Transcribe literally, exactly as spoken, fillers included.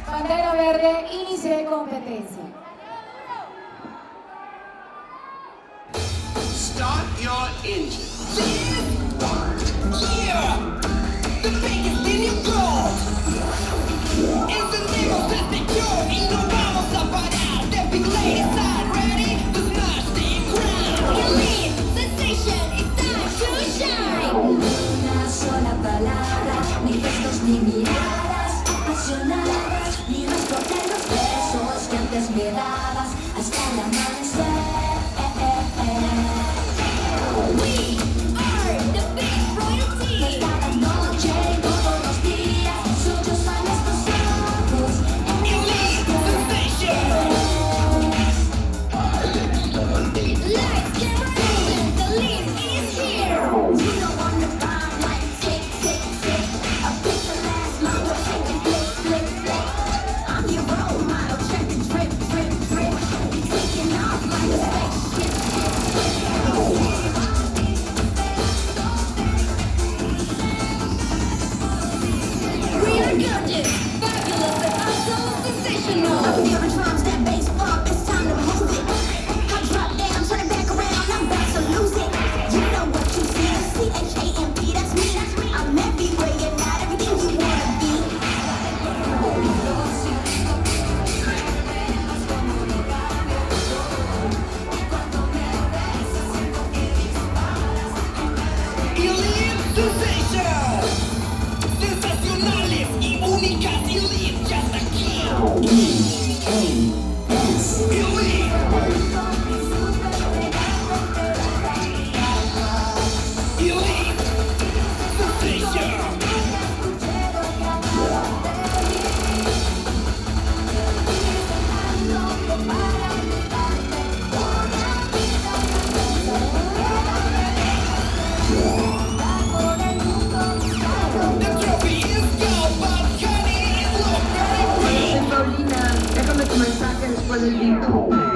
Bandera verde, inicio de competencia. Start your engine. Yeah, the biggest in your goal. Es el negocio de yo y no vamos a parar. The big ladies are ready to smash the ground. Elite sensation, it's time to shine. Una sola palabra, ni gestos ni miradas apasionadas, ni rastro de los besos que antes me dabas hasta el amanecer. We are the big royalty. Cada noche, todos los días, suyos son estos ojos. Elite sensation. Lights, camera, action. The lead is here. You don't wanna rhyme like tick, tick, tick. A piece of last month, we're shaking, flick, flick, flick. I'm your role model, check the drip, drip, drip. Taking off like a spaceship. We are gorgeous, fabulous, and also sensational. I'm feeling drums, that bass bump, it's time to move it. I drop down, turn it back around, I'm about to lose it. You know what you see, C H A M P, that's me. I'm everywhere, you're not everything you wanna be. Elite sensation. Sensacionales y únicas, Elite just aquí. Elite. Elite sensation. The trophy is gold, but honey, it looks very Soy Paulina, déjame tu mensaje después del beat.